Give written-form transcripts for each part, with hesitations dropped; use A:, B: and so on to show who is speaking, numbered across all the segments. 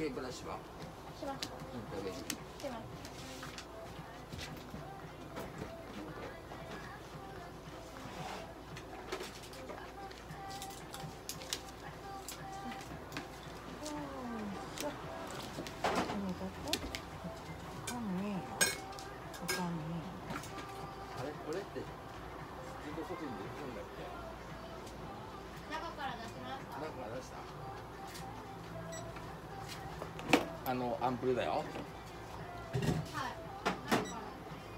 A: 毛ブラシは
B: しました。
A: うん、上に。
B: してます。
A: あれこれってずっと外に出てるんだっけ？
B: 中から出しました。
A: なんか出した？アンプルだよ。
B: はい。中から。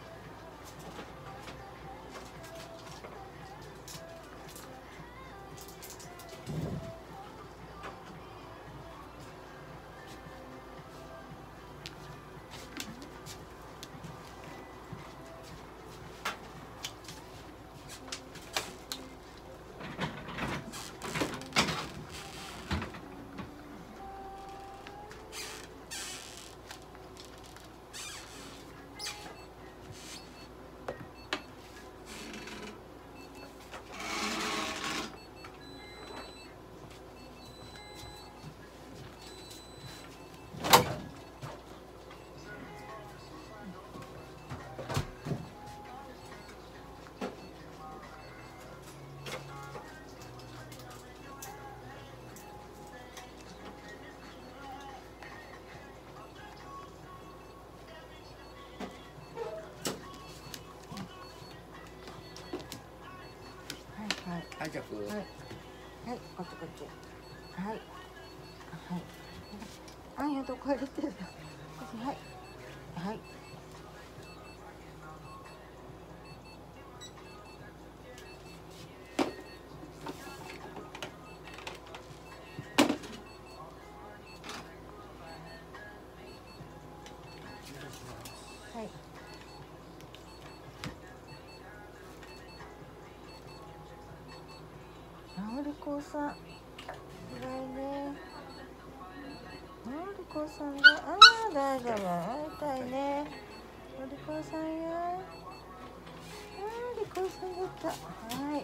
A: はい、じゃあ、
C: はい、はい、こっちこっち。はい、はい。あ、やっとこれ出てる。はい、はい。はい。のりこさん。ぐらいね。のりこさんが、大丈夫。会いたいね。のりこさんや。のりこさんだった。はい。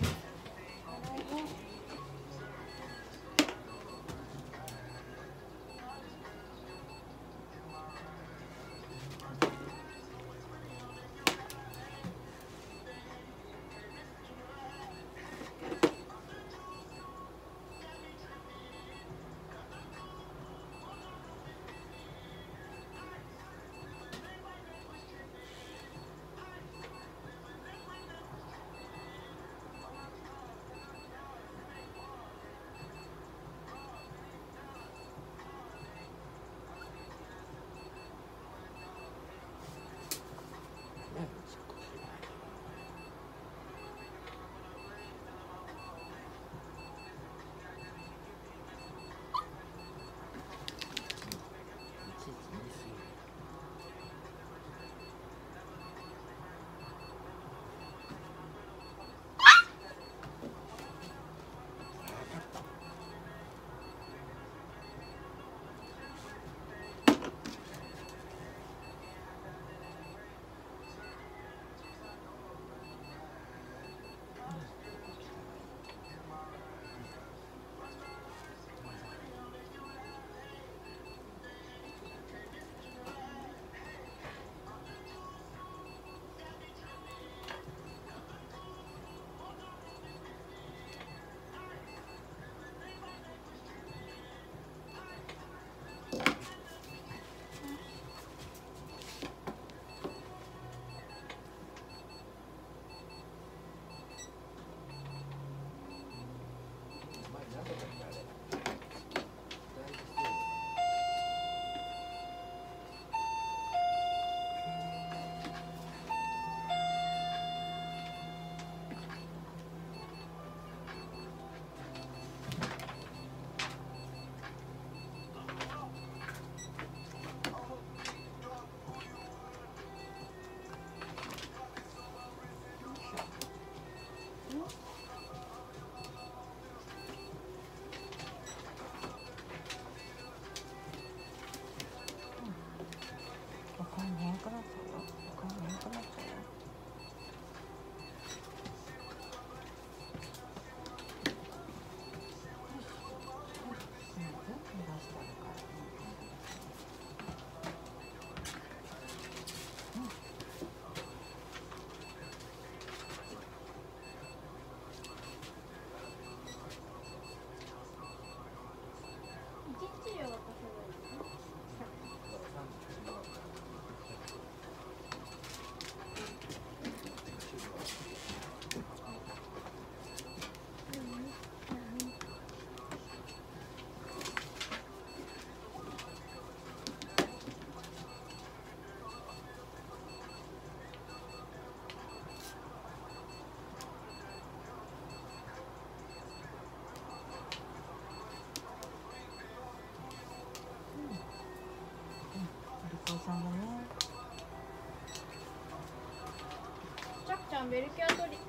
B: ベルキュアの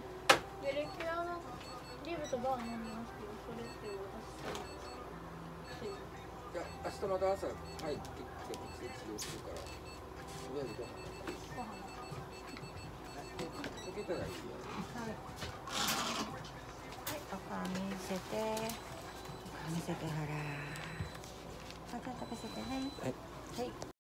B: リブとバー飲んでますけど、それって私そう
A: いや、明日また朝入ってきても治療するから、とりあえずご飯
B: ご飯
A: 溶けたらいいよ。
C: はい。はい、お顔見せて。お顔見せて、ほら。また食べせてね。
A: はい。
C: はい。